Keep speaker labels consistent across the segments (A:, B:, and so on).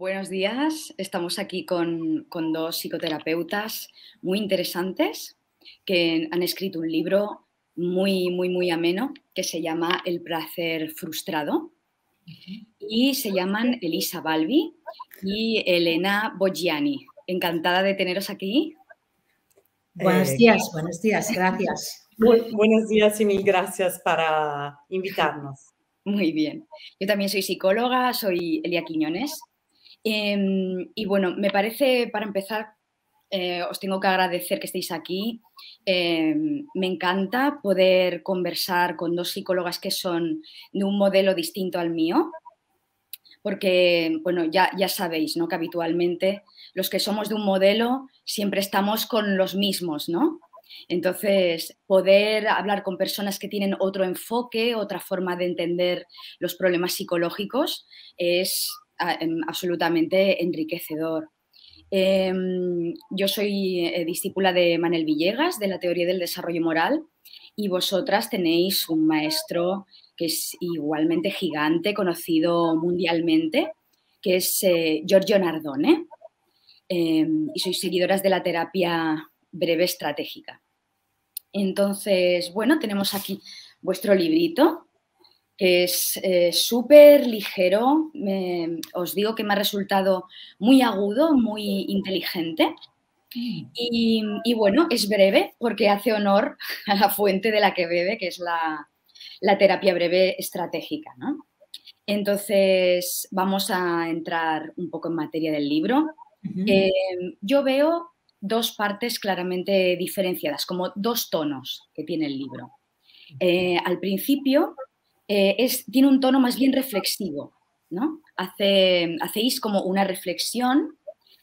A: Buenos días. Estamos aquí con dos psicoterapeutas muy interesantes que han escrito un libro muy ameno que se llama El placer frustrado y se llaman Elisa Balbi y Elena Boggiani. Encantada de teneros aquí.
B: Buenos días, gracias.
C: Buenos días y mil gracias para invitarnos.
A: Muy bien. Yo también soy psicóloga, soy Elia Quiñones. Y bueno, me parece, para empezar, os tengo que agradecer que estéis aquí. Me encanta poder conversar con dos psicólogas que son de un modelo distinto al mío, porque, bueno, ya sabéis, ¿no?, que habitualmente los que somos de un modelo siempre estamos con los mismos, ¿no? Entonces, poder hablar con personas que tienen otro enfoque, otra forma de entender los problemas psicológicos es absolutamente enriquecedor. Yo soy discípula de Manel Villegas, de la teoría del desarrollo moral, y vosotras tenéis un maestro que es igualmente gigante, conocido mundialmente, que es Giorgio Nardone, y sois seguidoras de la terapia breve estratégica. Entonces, bueno, tenemos aquí vuestro librito, que es súper ligero. Os digo que me ha resultado muy agudo, muy inteligente. Y bueno, es breve porque hace honor a la fuente de la que bebe, que es la terapia breve estratégica, ¿no? Entonces, vamos a entrar un poco en materia del libro. Yo veo dos partes claramente diferenciadas, como dos tonos que tiene el libro. Al principio tiene un tono más bien reflexivo, ¿no? Hacéis como una reflexión,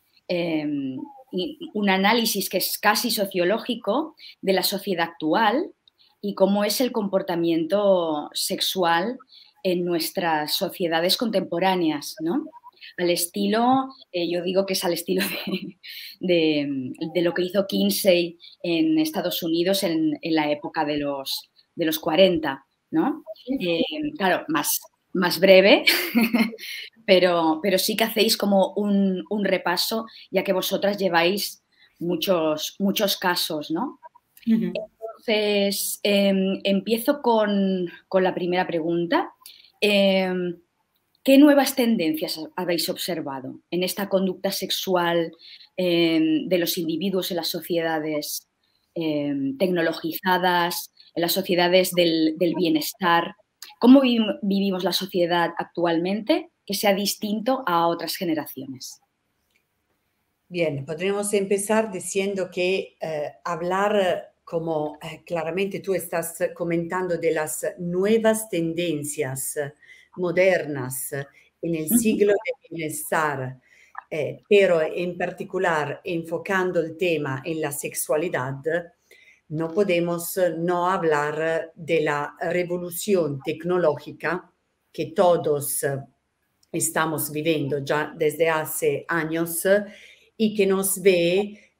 A: un análisis que es casi sociológico de la sociedad actual y cómo es el comportamiento sexual en nuestras sociedades contemporáneas, ¿no? Al estilo, yo digo que es al estilo de lo que hizo Kinsey en Estados Unidos en la época de los 40, ¿no? Claro, más breve, pero sí que hacéis como un repaso, ya que vosotras lleváis muchos casos, ¿no? Entonces, empiezo con la primera pregunta. ¿Qué nuevas tendencias habéis observado en esta conducta sexual de los individuos en las sociedades tecnologizadas, en las sociedades del bienestar? ¿Cómo vivimos la sociedad actualmente que sea distinto a otras generaciones?
C: Bien, podríamos empezar diciendo que hablar, como claramente tú estás comentando, de las nuevas tendencias modernas en el siglo del bienestar, pero en particular enfocando el tema en la sexualidad, no podemos no hablar de la revolución tecnológica que todos estamos viviendo ya desde hace años y que nos ve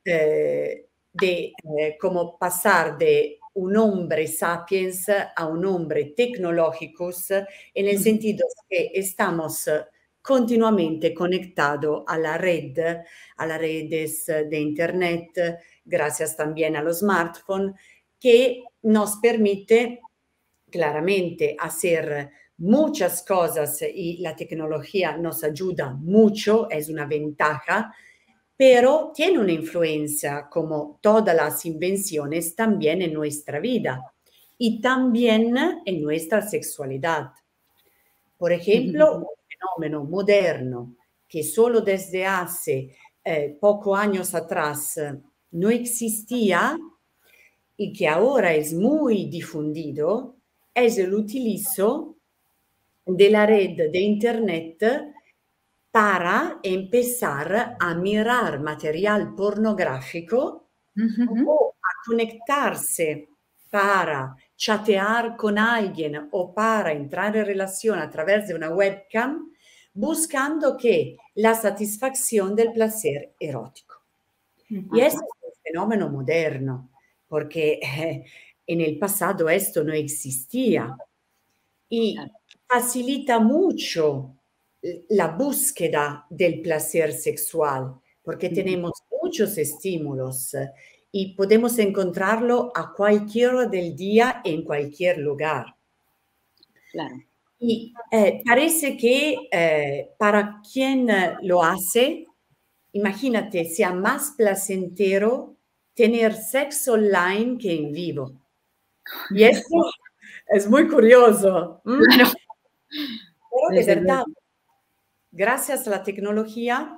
C: como pasar de un hombre sapiens a un hombre tecnológicos, en el sentido que estamos continuamente conectados a las redes de Internet, gracias también a los smartphones, que nos permite claramente hacer muchas cosas y la tecnología nos ayuda mucho, es una ventaja, pero tiene una influencia, como todas las invenciones, también en nuestra vida y también en nuestra sexualidad. Por ejemplo, un fenómeno moderno que solo desde hace pocos años atrás no existía y que ahora es muy difundido, es el utilizo de la red de Internet para empezar a mirar material pornográfico o a conectarse para chatear con alguien o para entrar en relación a través de una webcam, buscando que la satisfacción del placer erótico. Y eso es un fenómeno moderno, porque en el pasado esto no existía y facilita mucho la búsqueda del placer sexual, porque tenemos muchos estímulos y podemos encontrarlo a cualquier hora del día en cualquier lugar.
A: Claro.
C: Y parece que para quien lo hace, imagínate, sea más placentero tener sexo online que en vivo. Y esto es muy curioso.
A: Claro.
C: Pero de verdad, gracias a la tecnología,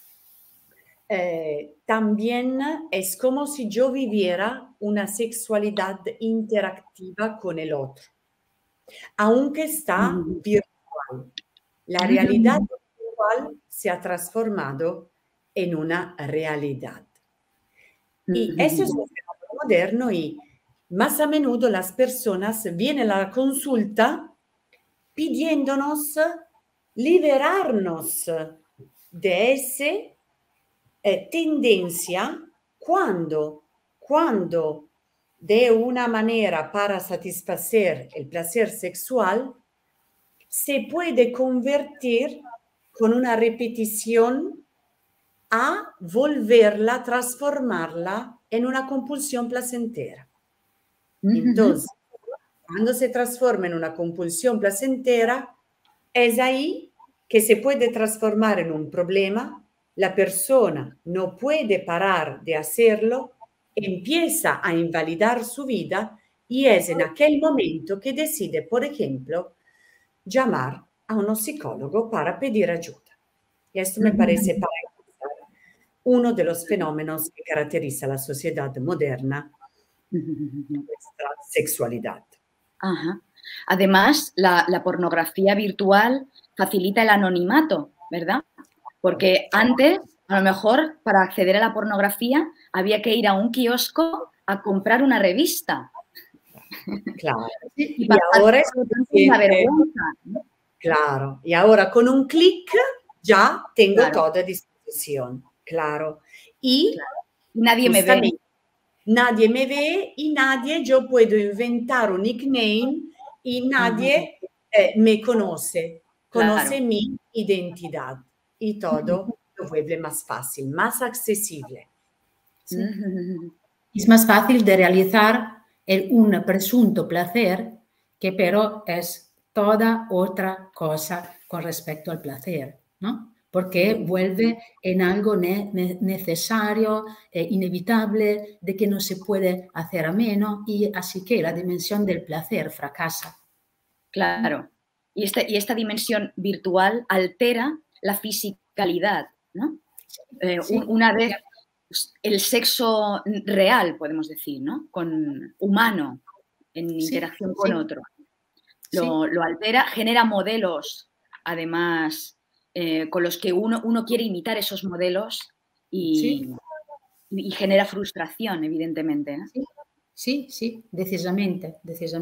C: también es como si yo viviera una sexualidad interactiva con el otro, aunque está virtual. La realidad virtual se ha transformado en una realidad. Y eso es un fenómeno moderno y más a menudo las personas vienen a la consulta pidiéndonos liberarnos de esa tendencia cuando de una manera para satisfacer el placer sexual se puede convertir con una repetición a volverla, transformarla en una compulsión placentera. Entonces, cuando se transforma en una compulsión placentera, es ahí que se puede transformar en un problema, la persona no puede parar de hacerlo, empieza a invalidar su vida y es en aquel momento que decide, por ejemplo, llamar a un psicólogo para pedir ayuda. Y esto me parece para empezar uno de los fenómenos que caracteriza la sociedad moderna, nuestra sexualidad.
A: Ajá. Además, la pornografía virtual facilita el anonimato, ¿verdad? Porque antes, a lo mejor, para acceder a la pornografía, había que ir a un kiosco a comprar una revista.
C: Claro.
A: Y ahora es una vergüenza, ¿no?
C: Claro. Y ahora con un clic ya tengo todo a disposición. Claro. Y
A: nadie me ve.
C: Nadie me ve y yo puedo inventar un nickname y nadie me conoce mi identidad y todo lo vuelve más fácil, más accesible.
B: Sí. Es más fácil de realizar un presunto placer que pero es toda otra cosa con respecto al placer, ¿no? Porque vuelve en algo necesario, inevitable, de que no se puede hacer ameno y así que la dimensión del placer fracasa.
A: Claro. Y esta dimensión virtual altera la fisicalidad, ¿no? Una vez el sexo real, podemos decir, ¿no? Humano, en interacción con otro. Lo altera, genera modelos, además, con los que uno quiere imitar esos modelos y genera frustración, evidentemente, ¿no?
B: Sí, decisamente.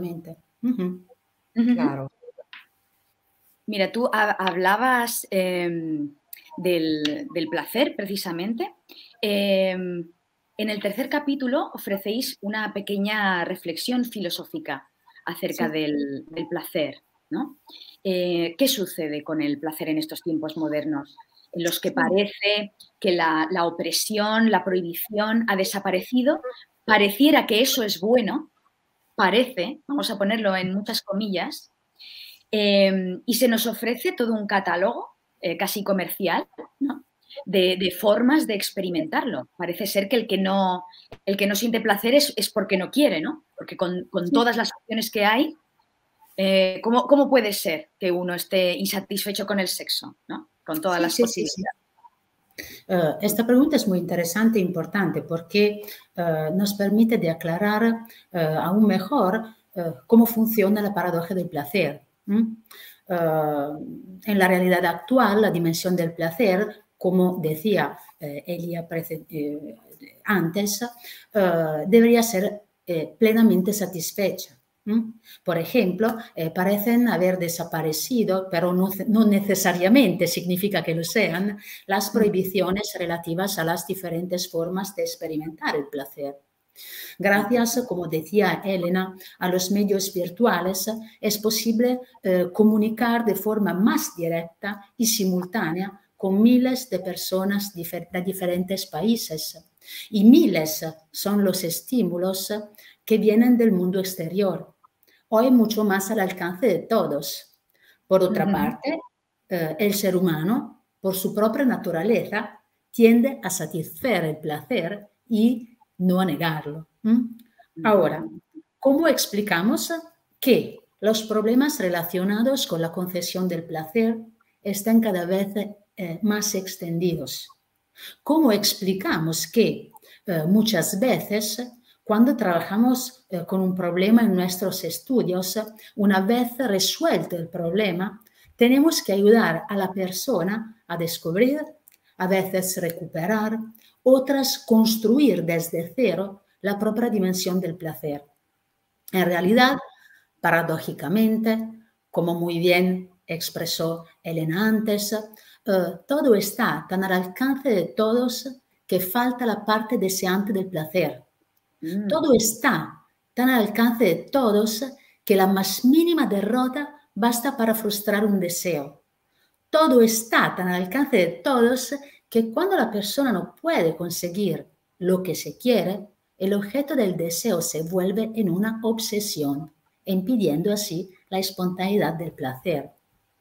C: Claro.
A: Mira, tú hablabas del placer, precisamente. En el tercer capítulo ofrecéis una pequeña reflexión filosófica acerca del placer, ¿no? ¿Qué sucede con el placer en estos tiempos modernos, en los que parece que la opresión, la prohibición ha desaparecido? Pareciera que eso es bueno, vamos a ponerlo en muchas comillas, y se nos ofrece todo un catálogo casi comercial, ¿no? de formas de experimentarlo. Parece ser que el que no siente placer es porque no quiere, ¿no? Porque con todas las opciones que hay, ¿cómo puede ser que uno esté insatisfecho con el sexo, ¿no? Con todas las posibilidades.
B: Esta pregunta es muy interesante e importante porque nos permite de aclarar aún mejor cómo funciona la paradoja del placer. En la realidad actual, la dimensión del placer, como decía Elia antes, debería ser plenamente satisfecha. Por ejemplo, parecen haber desaparecido, pero no necesariamente significa que lo sean, las prohibiciones relativas a las diferentes formas de experimentar el placer. Gracias, como decía Elena, a los medios virtuales es posible comunicar de forma más directa y simultánea con miles de personas de diferentes países. Y miles son los estímulos que vienen del mundo exterior, hoy mucho más al alcance de todos. Por otra parte, el ser humano, por su propia naturaleza, tiende a satisfacer el placer y no a negarlo. Ahora, ¿cómo explicamos que los problemas relacionados con la concesión del placer están cada vez más extendidos? ¿Cómo explicamos que muchas veces cuando trabajamos con un problema en nuestros estudios, una vez resuelto el problema, tenemos que ayudar a la persona a descubrir, a veces recuperar, otras construir desde cero la propia dimensión del placer? En realidad, paradójicamente, como muy bien expresó Elena antes, todo está tan al alcance de todos que falta la parte deseante del placer. Todo está tan al alcance de todos que la más mínima derrota basta para frustrar un deseo. Todo está tan al alcance de todos que cuando la persona no puede conseguir lo que se quiere, el objeto del deseo se vuelve en una obsesión, impidiendo así la espontaneidad del placer.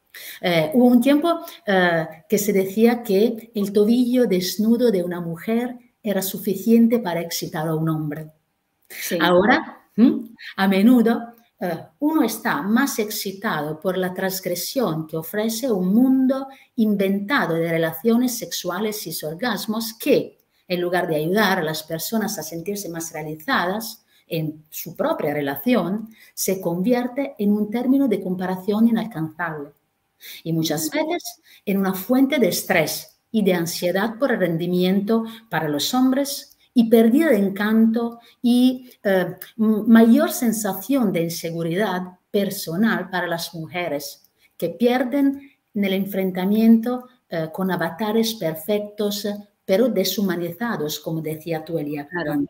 B: Hubo un tiempo que se decía que el tobillo desnudo de una mujer era suficiente para excitar a un hombre. Sí. Ahora, a menudo, uno está más excitado por la transgresión que ofrece un mundo inventado de relaciones sexuales y orgasmos que, en lugar de ayudar a las personas a sentirse más realizadas en su propia relación, se convierte en un término de comparación inalcanzable y muchas veces en una fuente de estrés y de ansiedad por el rendimiento para los hombres y pérdida de encanto y mayor sensación de inseguridad personal para las mujeres que pierden en el enfrentamiento con avatares perfectos pero deshumanizados, como decía tú, Elia. Claro.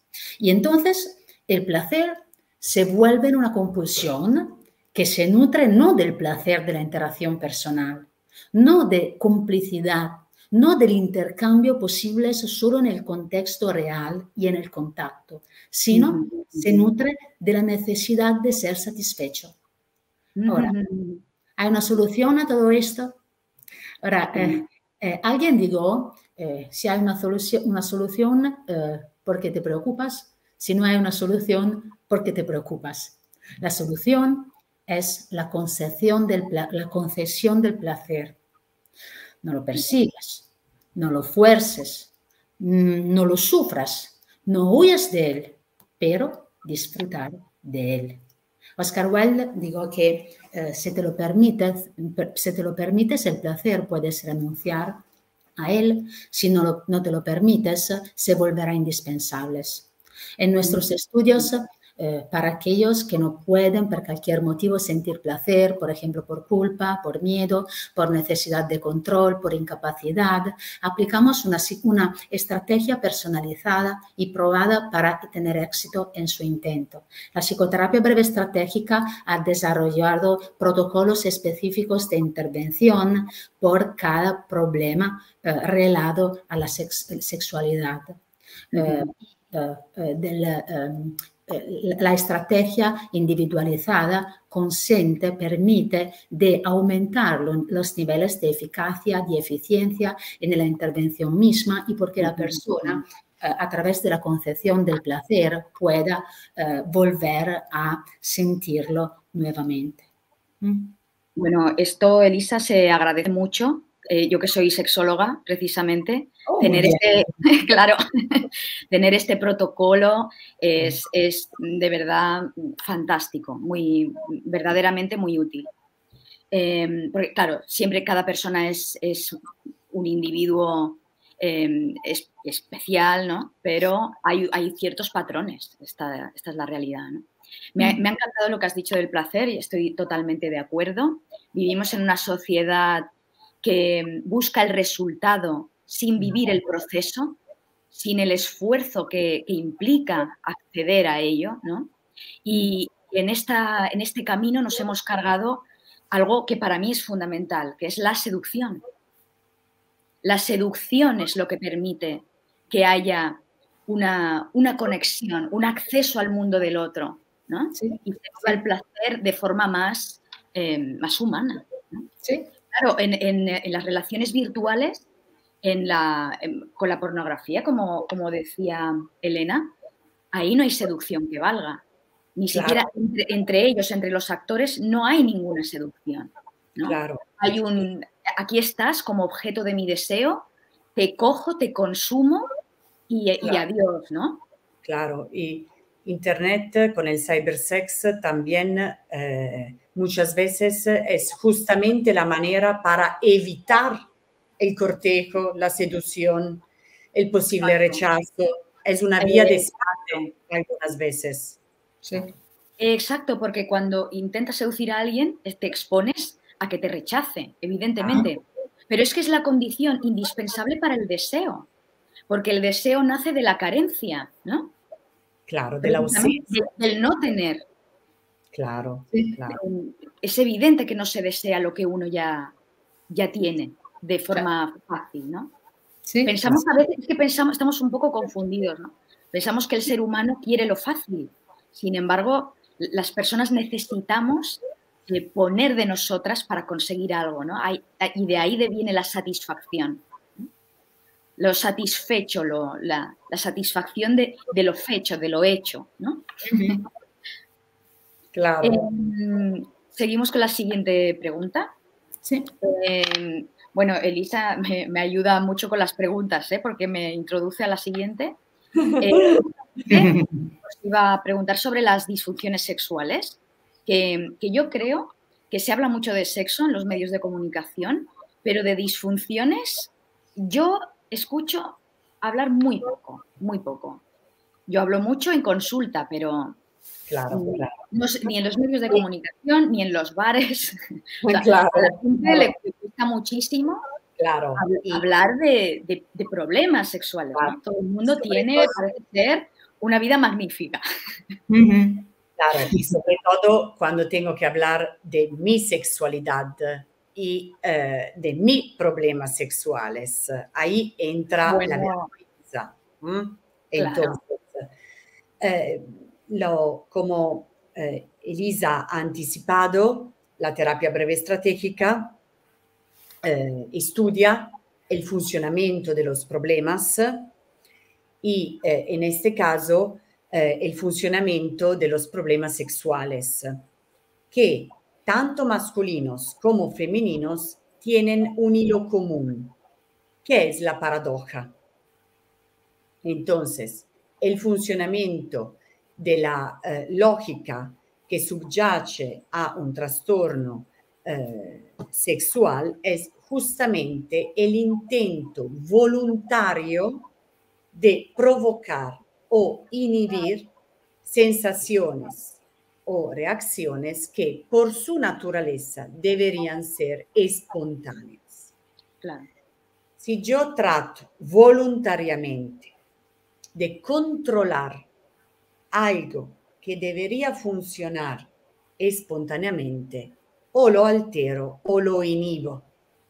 B: Y entonces el placer se vuelve una compulsión que se nutre no del placer de la interacción personal, no de complicidad, no del intercambio posible solo en el contexto real y en el contacto, sino se nutre de la necesidad de ser satisfecho. Ahora, ¿hay una solución a todo esto? Ahora, alguien dijo, si hay una solución, ¿por qué te preocupas? Si no hay una solución, ¿por qué te preocupas? La solución es la concesión del placer. No lo persigas, no lo fuerces, no lo sufras, no huyas de él, pero disfrutar de él. Oscar Wilde dijo que si te lo permites, el placer puedes renunciar a él. Si no te lo permites, se volverá indispensable. En nuestros estudios, para aquellos que no pueden por cualquier motivo sentir placer, por ejemplo, por culpa, por miedo, por necesidad de control, por incapacidad, aplicamos una estrategia personalizada y probada para tener éxito en su intento. La psicoterapia breve estratégica ha desarrollado protocolos específicos de intervención por cada problema relado a la sexualidad. La estrategia individualizada permite de aumentar los niveles de eficacia, de eficiencia en la intervención misma y porque la persona, a través de la concepción del placer, pueda volver a sentirlo nuevamente.
A: Bueno, esto, Elisa, se agradece mucho. Yo que soy sexóloga, precisamente, tener este protocolo es de verdad fantástico, verdaderamente muy útil. Porque, claro, siempre cada persona es un individuo especial, ¿no? Pero hay ciertos patrones, esta es la realidad, ¿no? Me ha encantado lo que has dicho del placer y estoy totalmente de acuerdo. Vivimos en una sociedad que busca el resultado sin vivir el proceso, sin el esfuerzo que implica acceder a ello, ¿no? Y en este camino nos hemos cargado algo que para mí es fundamental, que es la seducción. La seducción es lo que permite que haya una conexión, un acceso al mundo del otro, ¿no?
B: Sí,
A: Y se viva el placer de forma más humana, ¿no?
B: sí.
A: Claro, en las relaciones virtuales, con la pornografía, como decía Elena, ahí no hay seducción que valga. Ni siquiera entre ellos, entre los actores, no hay ninguna seducción, ¿no?
C: Claro.
A: Hay aquí estás como objeto de mi deseo, te cojo, te consumo y adiós, ¿no?
C: Claro, y Internet con el cybersex también muchas veces es justamente la manera para evitar el cortejo, la seducción, el posible rechazo. Es una vía de escape algunas veces.
B: Sí.
A: Exacto, porque cuando intentas seducir a alguien, te expones a que te rechace, evidentemente. Pero es que es la condición indispensable para el deseo, porque el deseo nace de la carencia, ¿no?
C: Claro, de la ausencia.
A: Del no tener.
C: Claro,
B: Sí.
C: claro.
A: Es evidente que no se desea lo que uno ya tiene de forma fácil, ¿no?
B: Sí.
A: Pensamos a veces que estamos un poco confundidos, ¿no? Pensamos que el ser humano quiere lo fácil. Sin embargo, las personas necesitamos poner de nosotras para conseguir algo, ¿no? Y de ahí viene la satisfacción. Lo satisfecho, la satisfacción de lo fecho, de lo hecho, ¿no?
C: Claro.
A: Seguimos con la siguiente pregunta.
B: Sí.
A: Bueno, Elisa me ayuda mucho con las preguntas, porque me introduce a la siguiente. Os iba a preguntar sobre las disfunciones sexuales, que yo creo que se habla mucho de sexo en los medios de comunicación, pero de disfunciones yo escucho hablar muy poco, muy poco. Yo hablo mucho en consulta, pero
C: Claro.
A: no sé, ni en los medios de comunicación, ni en los bares. O sea,
C: Claro,
A: a la gente le cuesta muchísimo hablar de problemas sexuales, ¿no? Todo el mundo tiene, parece ser, una vida magnífica.
C: Claro, y sobre todo cuando tengo que hablar de mi sexualidad y de mis problemas sexuales. Ahí entra la vergüenza. Entonces, como Elisa ha anticipado, la terapia breve estratégica estudia el funcionamiento de los problemas y en este caso el funcionamiento de los problemas sexuales, que tanto masculinos como femeninos tienen un hilo común, que es la paradoja. Entonces, el funcionamiento de la lógica que subyace a un trastorno sexual es justamente el intento voluntario de provocar o inhibir sensaciones o reacciones que por su naturaleza deberían ser espontáneas.
A: Claro.
C: Si yo trato voluntariamente de controlar algo que debería funcionar espontáneamente, o lo altero o lo inhibo.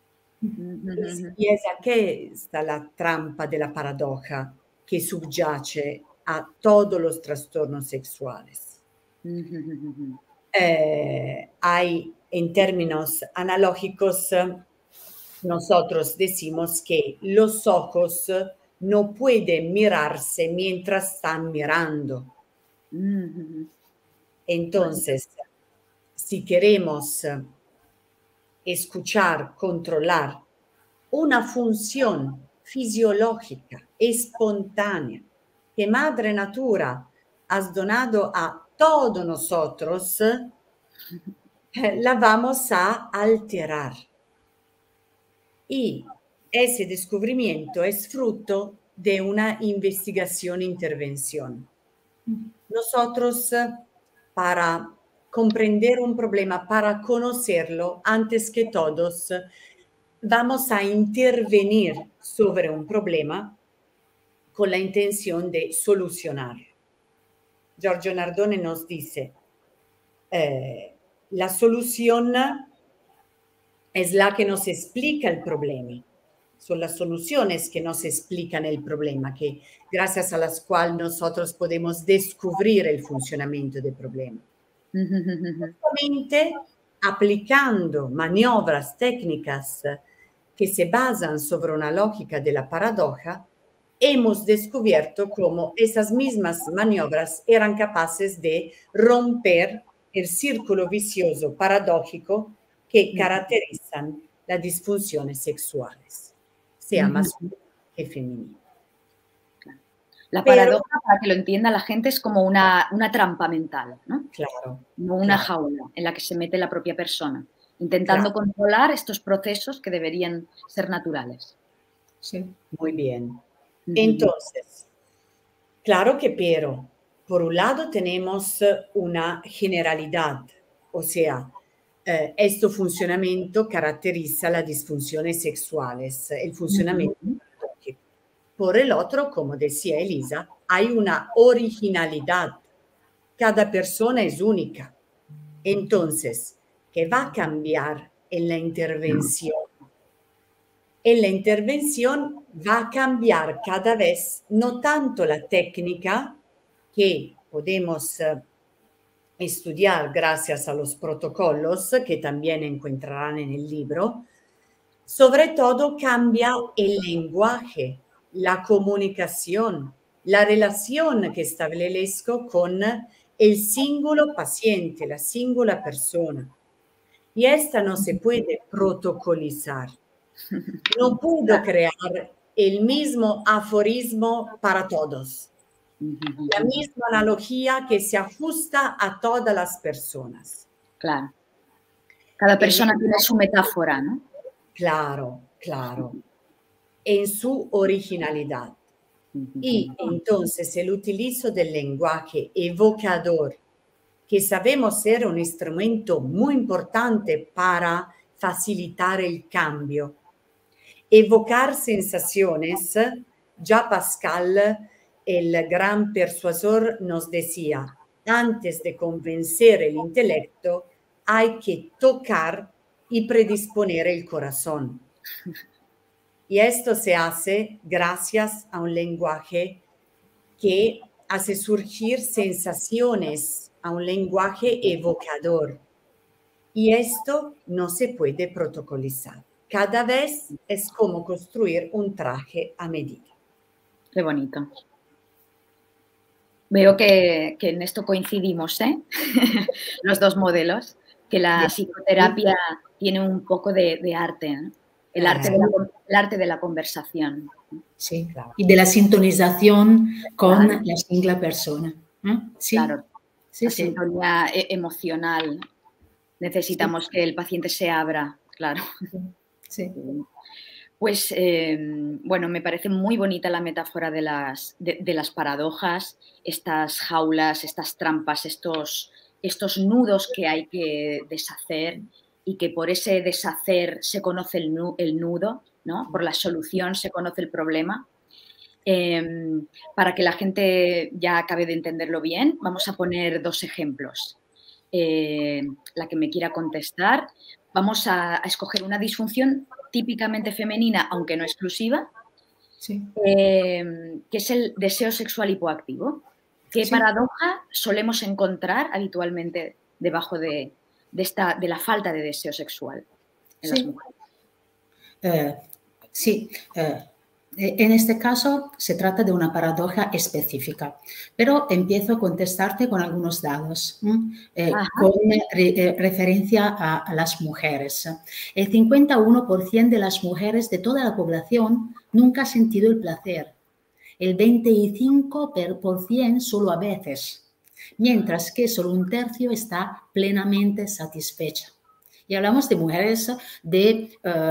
C: Y es aquí está la trampa de la paradoja que subyace a todos los trastornos sexuales. Hay, en términos analógicos, nosotros decimos que los ojos no pueden mirarse mientras están mirando. Entonces, si queremos escuchar, controlar una función fisiológica, espontánea, que Madre Natura ha donado a todos nosotros, la vamos a alterar. Y ese descubrimiento es fruto de una investigación-intervención. Nosotros, para comprender un problema, para conocerlo, antes que todos, vamos a intervenir sobre un problema con la intención de solucionar. Giorgio Nardone nos dice, la solución es la que nos explica el problema. Son las soluciones que nos explican el problema, que gracias a las cuales nosotros podemos descubrir el funcionamiento del problema. Justamente aplicando maniobras técnicas que se basan sobre una lógica de la paradoja, hemos descubierto cómo esas mismas maniobras eran capaces de romper el círculo vicioso paradójico que caracterizan las disfunciones sexuales, sea masculina que femenina.
A: La paradoja, para que lo entienda la gente, es como una trampa mental, ¿no?
C: Claro.
A: Como una jaula en la que se mete la propia persona, intentando controlar estos procesos que deberían ser naturales.
C: Sí. Muy bien. Entonces, claro que pero, por un lado tenemos una generalidad, o sea, este funcionamiento caracteriza las disfunciones sexuales, el funcionamiento paradójico. Por el otro, como decía Elisa, hay una originalidad. Cada persona es única. Entonces, ¿qué va a cambiar en la intervención? En la intervención va a cambiar cada vez no tanto la técnica que podemos estudiar gracias a los protocolos que también encontrarán en el libro, sobre todo cambia el lenguaje, la comunicación, la relación que establezco con el singulo paciente, la singular persona. Y esta no se puede protocolizar. No puedo crear el mismo aforismo para todos, la misma analogía que se ajusta a todas las personas.
A: Claro. Cada persona tiene su metáfora, ¿no?
C: Claro, claro. En su originalidad. Y entonces el utilizo del lenguaje evocador, que sabemos ser un instrumento muy importante para facilitar el cambio. Evocar sensaciones, ya Pascal, el gran persuasor, nos decía, antes de convencer el intelecto, hay que tocar y predisponer el corazón. Y esto se hace gracias a un lenguaje que hace surgir sensaciones, a un lenguaje evocador. Y esto no se puede protocolizar. Cada vez es como construir un traje a medida.
A: Qué bonito. Veo que en esto coincidimos, ¿eh? Los dos modelos, que la psicoterapia tiene un poco de arte, ¿no? El arte de la conversación.
B: Sí, claro. Y de la sintonización con la singular persona. Sí.
A: Claro, la sintonía emocional. Necesitamos que el paciente se abra, claro.
B: Sí.
A: Pues, bueno, me parece muy bonita la metáfora de las paradojas, estas jaulas, estas trampas, estos nudos que hay que deshacer y que por ese deshacer se conoce el nudo, ¿no? Por la solución se conoce el problema. Para que la gente ya acabe de entenderlo bien, vamos a poner dos ejemplos. La que me quiera contestar, vamos a escoger una disfunción típicamente femenina, aunque no exclusiva, que es el deseo sexual hipoactivo. ¿Qué paradoja solemos encontrar habitualmente debajo de la falta de deseo sexual en las mujeres?
B: En este caso se trata de una paradoja específica, pero empiezo a contestarte con algunos datos, con referencia a las mujeres. El 51% de las mujeres de toda la población nunca ha sentido el placer, el 25% solo a veces, mientras que solo un tercio está plenamente satisfecha. Y hablamos de mujeres de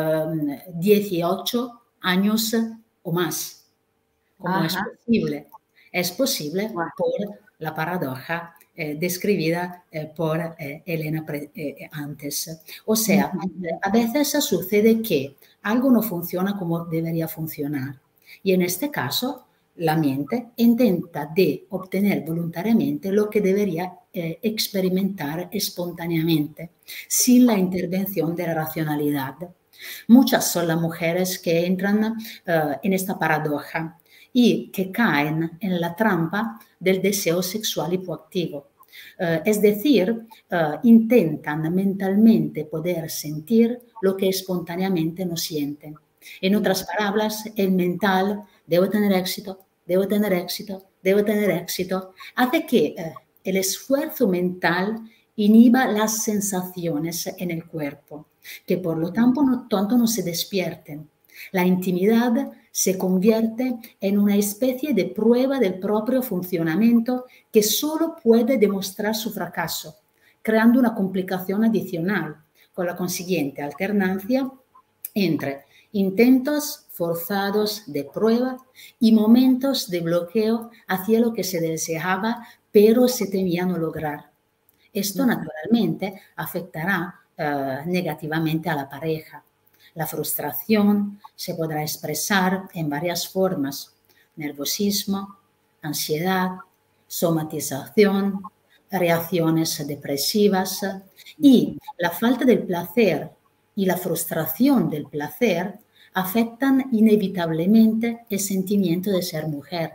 B: 18 años o más. ¿Cómo es posible? Es posible por la paradoja describida por Elena antes. O sea, a veces sucede que algo no funciona como debería funcionar. Y en este caso, la mente intenta de obtener voluntariamente lo que debería experimentar espontáneamente, sin la intervención de la racionalidad. Muchas son las mujeres que entran en esta paradoja y que caen en la trampa del deseo sexual hipoactivo. Es decir, intentan mentalmente poder sentir lo que espontáneamente no sienten. En otras palabras, el mental, debo tener éxito, debo tener éxito, debo tener éxito, hace que el esfuerzo mental inhiba las sensaciones en el cuerpo, que por lo tanto no se despierten. La intimidad se convierte en una especie de prueba del propio funcionamiento que solo puede demostrar su fracaso, creando una complicación adicional, con la consiguiente alternancia entre intentos forzados de prueba y momentos de bloqueo hacia lo que se deseaba, pero se temía no lograr. Esto naturalmente afectará negativamente a la pareja. La frustración se podrá expresar en varias formas: nerviosismo, ansiedad, somatización, reacciones depresivas, y la falta del placer y la frustración del placer afectan inevitablemente el sentimiento de ser mujer.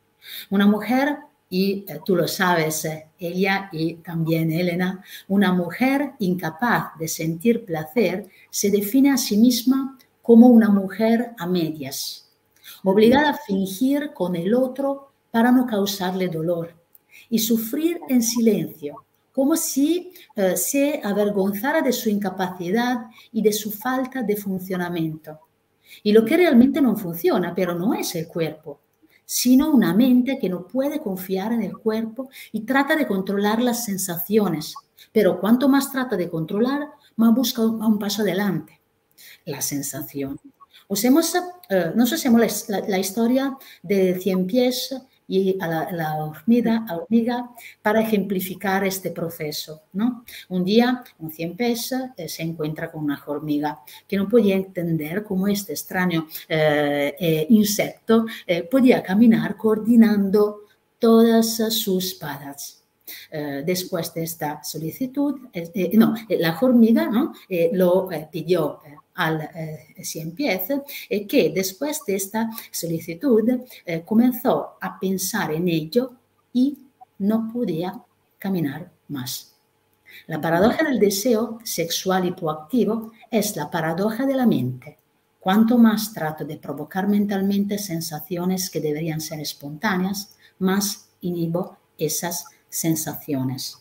B: Una mujer, y tú lo sabes, ella y también Elena, una mujer incapaz de sentir placer se define a sí misma como una mujer a medias, obligada a fingir con el otro para no causarle dolor y sufrir en silencio, como si se avergonzara de su incapacidad y de su falta de funcionamiento. Y lo que realmente no funciona, pero no es el cuerpo, sino una mente que no puede confiar en el cuerpo y trata de controlar las sensaciones. Pero cuanto más trata de controlar, más busca un paso adelante, la sensación. Nos hacemos la historia de 100 pies y a la hormiga para ejemplificar este proceso, ¿no? Un día, un 100 pies se encuentra con una hormiga que no podía entender cómo este extraño insecto podía caminar coordinando todas sus patas. Después de esta solicitud, la hormiga, ¿no? Lo pidió al 100 pies, que después de esta solicitud comenzó a pensar en ello y no podía caminar más. La paradoja del deseo sexual hipoactivo es la paradoja de la mente. Cuanto más trato de provocar mentalmente sensaciones que deberían ser espontáneas, más inhibo esas sensaciones.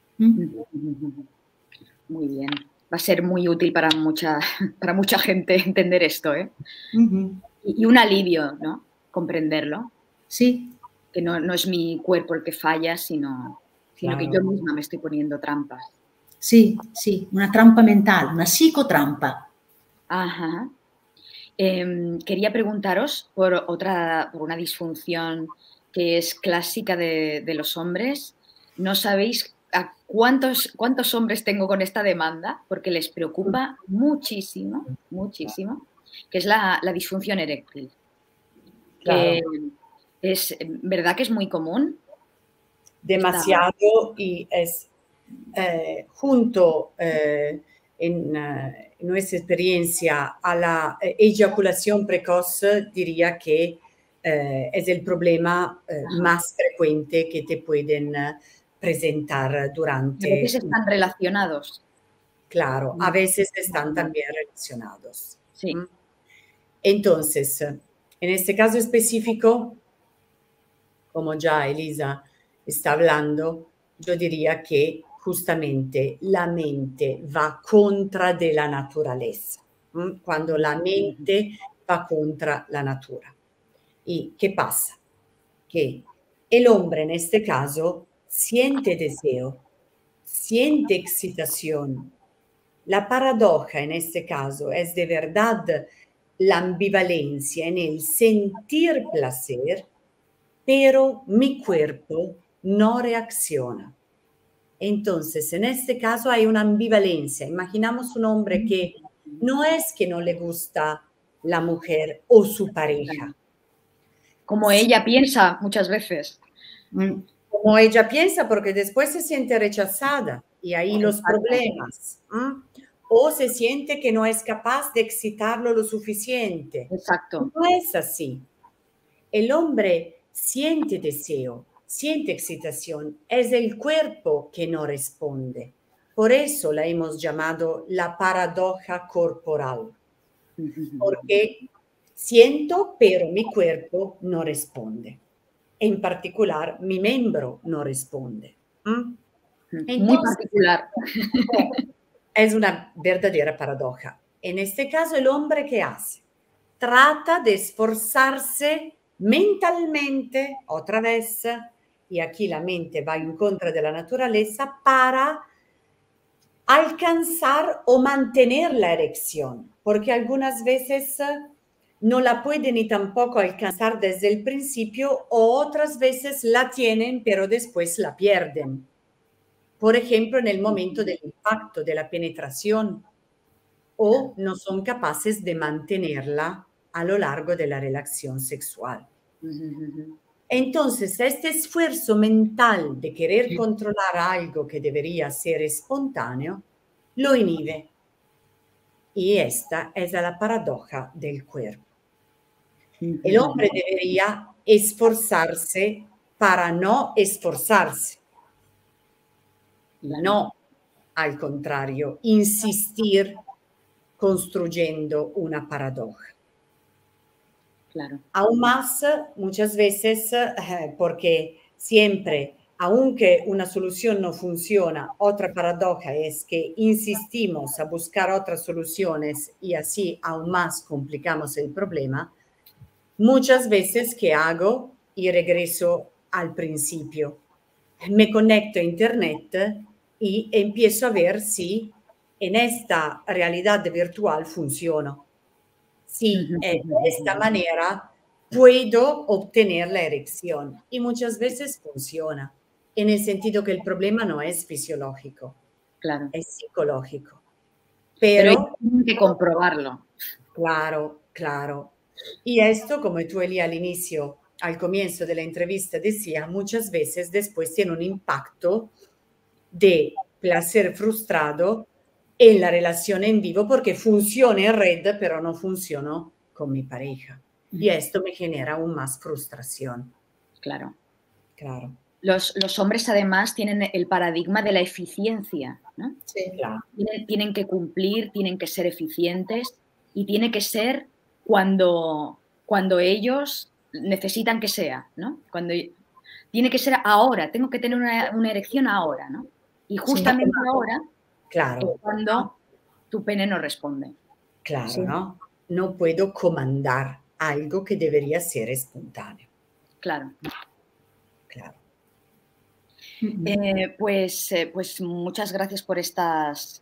A: Muy bien. Va a ser muy útil para mucha gente entender esto, ¿eh? Y un alivio, ¿no? Comprenderlo.
B: Sí.
A: Que no es mi cuerpo el que falla, sino
C: Claro.
A: que yo misma me estoy poniendo trampas.
B: Sí, sí, una trampa mental, una psicotrampa.
A: Ajá. Quería preguntaros por una disfunción que es clásica de los hombres. No sabéis a cuántos hombres tengo con esta demanda, porque les preocupa muchísimo, muchísimo, que es la disfunción eréctil.
C: Claro.
A: Es verdad que es muy común.
C: Demasiado, y es junto en nuestra experiencia a la eyaculación precoz, diría que es el problema más frecuente que te pueden presentar durante...
A: A veces están relacionados.
C: Claro, a veces están también relacionados.
A: Sí.
C: Entonces, en este caso específico, como ya Elisa está hablando, yo diría que justamente la mente va contra de la naturaleza, cuando la mente va contra la natura. ¿Y qué pasa? Que el hombre en este caso siente deseo, siente excitación. La paradoja en este caso es de verdad la ambivalencia en el sentir placer, pero mi cuerpo no reacciona. Entonces, en este caso hay una ambivalencia. Imaginamos un hombre que no es que no le gusta la mujer o su pareja,
A: Como ella piensa muchas veces.
C: Como ella piensa, porque después se siente rechazada y ahí los problemas. O se siente que no es capaz de excitarlo lo suficiente.
A: Exacto.
C: No es así. El hombre siente deseo, siente excitación, es el cuerpo que no responde. Por eso la hemos llamado la paradoja corporal, porque siento, pero mi cuerpo no responde. En particular, mi miembro no responde. Entonces,
A: muy particular.
C: Es una verdadera paradoja. En este caso, el hombre, ¿qué hace? Trata de esforzarse mentalmente, otra vez, y aquí la mente va en contra de la naturaleza, para alcanzar o mantener la erección, porque algunas veces no la pueden ni tampoco alcanzar desde el principio, o otras veces la tienen, pero después la pierden. Por ejemplo, en el momento del impacto, de la penetración, o no son capaces de mantenerla a lo largo de la relación sexual. Entonces, este esfuerzo mental de querer controlar algo que debería ser espontáneo, lo inhibe. Y esta es la paradoja del cuerpo. El hombre debería esforzarse para no esforzarse. No, al contrario, insistir construyendo una paradoja.
A: Claro.
C: Aún más, muchas veces, porque siempre, aunque una solución no funciona, otra paradoja es que insistimos a buscar otras soluciones y así aún más complicamos el problema. Muchas veces, ¿qué hago? Y regreso al principio. Me conecto a Internet y empiezo a ver si en esta realidad virtual funciona. Si de esta manera puedo obtener la erección. Y muchas veces funciona, en el sentido que el problema no es fisiológico,
A: claro.
C: Es psicológico.
A: Pero hay que comprobarlo.
C: Claro, claro. Y esto, como tú, Eli, al comienzo de la entrevista decía, muchas veces después tiene un impacto de placer frustrado en la relación en vivo, porque funciona en red, pero no funcionó con mi pareja. Y esto me genera aún más frustración.
A: Claro.
C: Claro.
A: Los hombres además tienen el paradigma de la eficiencia, ¿no?
C: Sí, claro.
A: Tienen que cumplir, tienen que ser eficientes y tiene que ser cuando ellos necesitan que sea, ¿no? Tiene que ser ahora, tengo que tener una erección ahora, ¿no? Y justamente ahora
C: claro,
A: es cuando tu pene no responde.
C: Claro, ¿sí? ¿No? No puedo comandar algo que debería ser espontáneo.
A: Claro.
C: Claro.
A: Pues muchas gracias por estas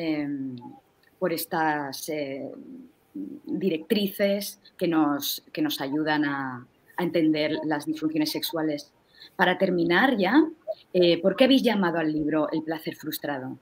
A: directrices que nos ayudan a entender las disfunciones sexuales. Para terminar ya, ¿por qué habéis llamado al libro El placer frustrado?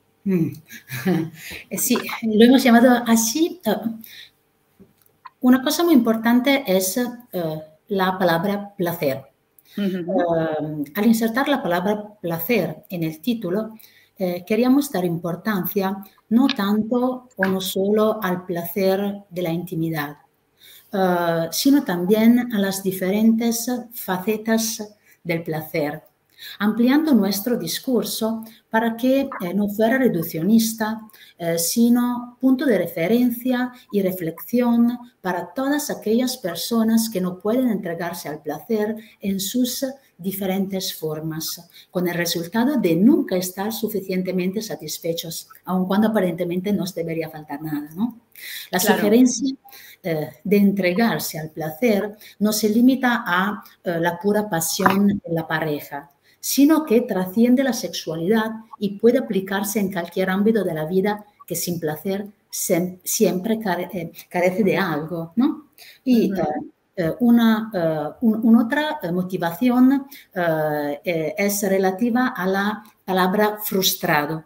B: Sí, lo hemos llamado así. Una cosa muy importante es la palabra placer. Al insertar la palabra placer en el título, queríamos dar importancia no tanto o no solo al placer de la intimidad, sino también a las diferentes facetas del placer, ampliando nuestro discurso para que no fuera reduccionista, sino punto de referencia y reflexión para todas aquellas personas que no pueden entregarse al placer en sus diferentes formas, con el resultado de nunca estar suficientemente satisfechos, aun cuando aparentemente nos debería faltar nada, ¿no? La sugerencia de entregarse al placer no se limita a la pura pasión en la pareja, sino que trasciende la sexualidad y puede aplicarse en cualquier ámbito de la vida que sin placer siempre carece de algo, ¿no? Y una otra motivación es relativa a la palabra frustrado.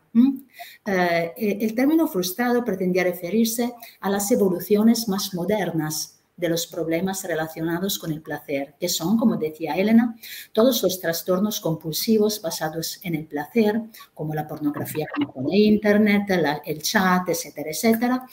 B: El término frustrado pretendía referirse a las evoluciones más modernas de los problemas relacionados con el placer, que son, como decía Elena, todos los trastornos compulsivos basados en el placer, como la pornografía con Internet, el chat, etcétera, etcétera,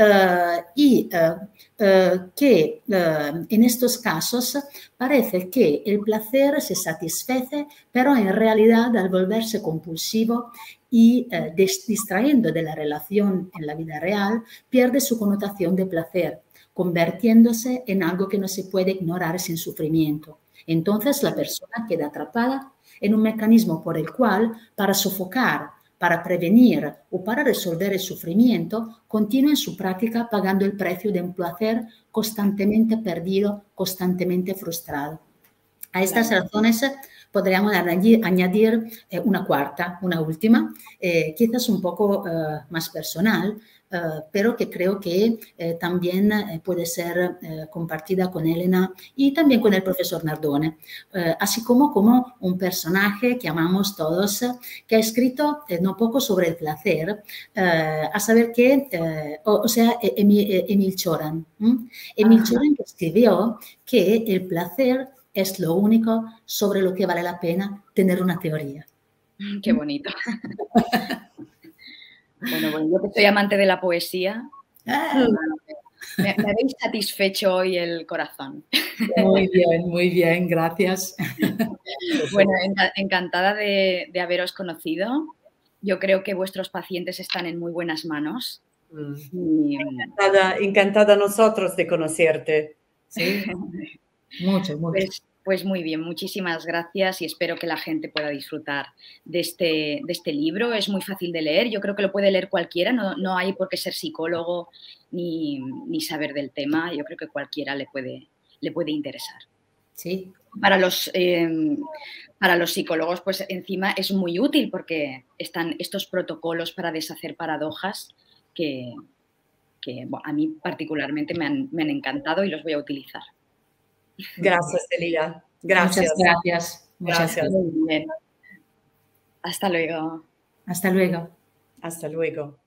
B: que en estos casos parece que el placer se satisface, pero en realidad al volverse compulsivo y distrayendo de la relación en la vida real, pierde su connotación de placer, convirtiéndose en algo que no se puede ignorar sin sufrimiento. Entonces la persona queda atrapada en un mecanismo por el cual, para sofocar, para prevenir o para resolver el sufrimiento, continúa en su práctica pagando el precio de un placer constantemente perdido, constantemente frustrado. A estas razones podríamos añadir una cuarta, una última, quizás un poco más personal, pero que creo que también puede ser compartida con Elena y también con el profesor Nardone, así como un personaje que amamos todos, que ha escrito no poco sobre el placer, a saber que, o sea, Emil Cioran. Emil Cioran que escribió que el placer es lo único sobre lo que vale la pena tener una teoría.
A: Qué bonito. Bueno, yo que soy amante de la poesía, me habéis satisfecho hoy el corazón.
B: Muy bien, gracias.
A: Bueno, encantada de haberos conocido. Yo creo que vuestros pacientes están en muy buenas manos.
C: Encantada nosotros de conocerte.
B: Sí, mucho.
A: Pues muy bien, muchísimas gracias y espero que la gente pueda disfrutar de este libro. Es muy fácil de leer, yo creo que lo puede leer cualquiera, no hay por qué ser psicólogo ni saber del tema, yo creo que cualquiera le puede interesar.
B: Sí.
A: Para los psicólogos, pues encima es muy útil porque están estos protocolos para deshacer paradojas que bueno, a mí particularmente me han encantado y los voy a utilizar.
C: Gracias, Elida. Gracias.
B: Muchas gracias.
A: Muy bien. Hasta luego.
B: Hasta luego.
C: Hasta luego.